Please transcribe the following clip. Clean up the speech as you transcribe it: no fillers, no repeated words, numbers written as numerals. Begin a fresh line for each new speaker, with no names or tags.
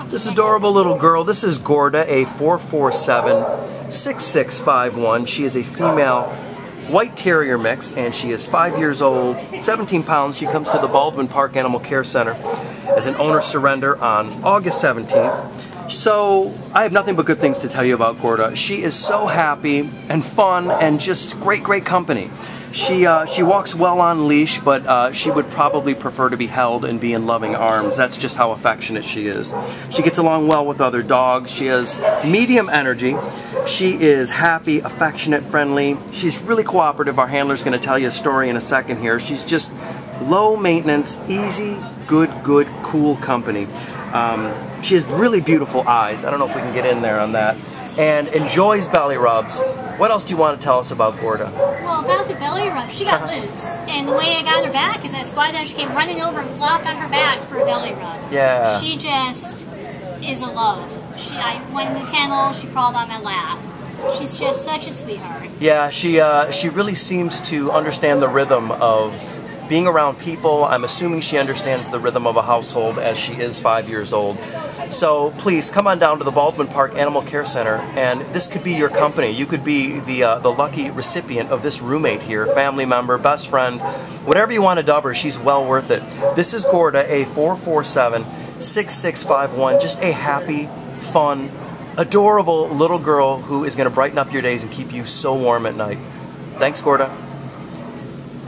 This adorable little girl, this is Gorda A4476651. She is a female white terrier mix, and she is 5 years old, 17 pounds. She comes to the Baldwin Park Animal Care Center as an owner surrender on August 17th. So I have nothing but good things to tell you about Gorda. She is so happy and fun and just great company. She walks well on leash, but she would probably prefer to be held and be in loving arms. That's just how affectionate she is. She gets along well with other dogs. She has medium energy. She is happy, affectionate, friendly. She's really cooperative. Our handler's going to tell you a story in a second here. She's just low maintenance, easy, good, cool company. She has really beautiful eyes. I don't know if we can get in there on that. And enjoys belly rubs. What else do you want to tell us about Gorda?
Well, about the belly rub, she got loose. And the way I got her back is I squatted down, she came running over and flopped on her back for a belly rub.
Yeah.
She just is a love. I went in the kennel, she crawled on my lap. She's just such a sweetheart. Yeah,
she really seems to understand the rhythm of being around people. I'm assuming she understands the rhythm of a household as she is 5 years old. So please come on down to the Baldwin Park Animal Care Center, and this could be your company. You could be the lucky recipient of this roommate here, family member, best friend, whatever you want to dub her. She's well worth it. This is Gorda A4476651. Just a happy, fun, adorable little girl who is going to brighten up your days and keep you so warm at night. Thanks, Gorda.